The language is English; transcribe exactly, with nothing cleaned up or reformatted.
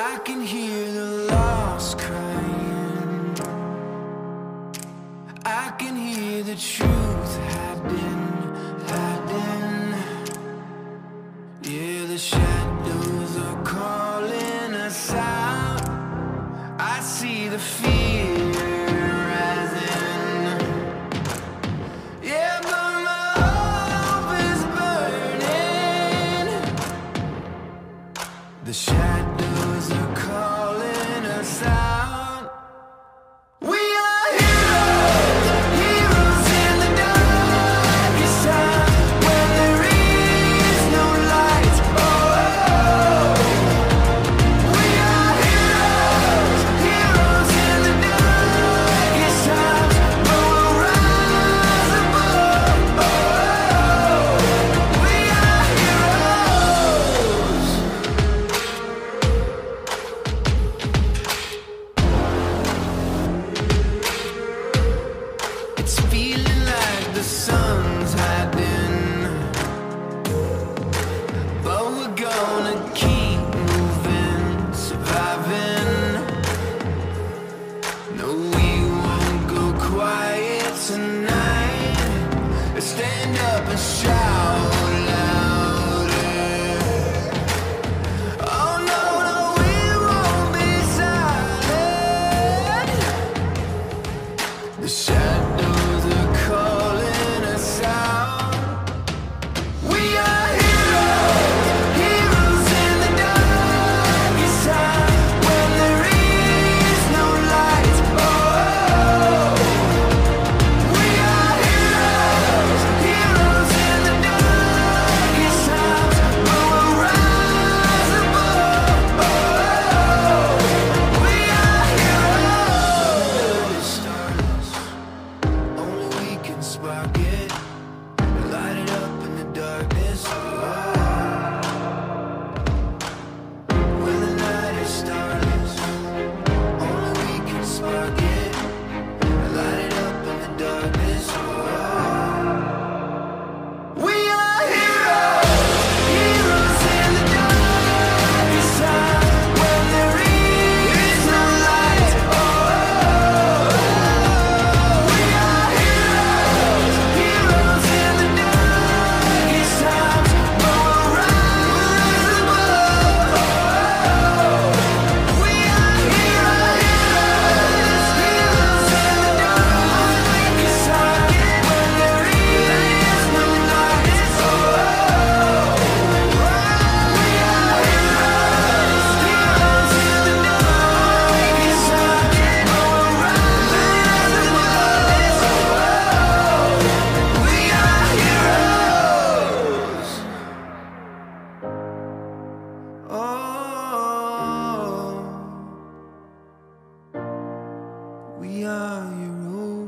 I can hear the lost crying. I can hear the truth hiding, hiding. Yeah, the shadows are calling us out. I see the fear rising. Yeah, but my hope is burning. The shadows are calling us out. We are heroes, heroes in the darkest time, when there is no light. Oh, oh. We are heroes, heroes in the darkest times, but we'll rise above. Oh, oh. We are heroes. It's feeling like the sun's hiding, but we're gonna keep moving, surviving. No, we won't go quiet tonight. Stand up and shout louder. Oh no, no, we won't be silent. The shadows are calling us out. We are heroes, heroes in the darkest time, when there is no light. Oh, oh. We are heroes, heroes in the darkest times, but we'll rise above. Oh, oh. We are heroes. Stars, only we can spark it, light it up in the darkness. Oh, when the night is starless, only we can spark it, light it up in the darkness. Oh, we are heroes, heroes in the darkest time, when there is no light. Oh, we are heroes, heroes in the darkest times, but we'll rise above. Oh, we are heroes, heroes in the darkest time, when there is no light. Oh, we are heroes, heroes in the darkest time, but we'll rise above. We are heroes. Oh, we are heroes.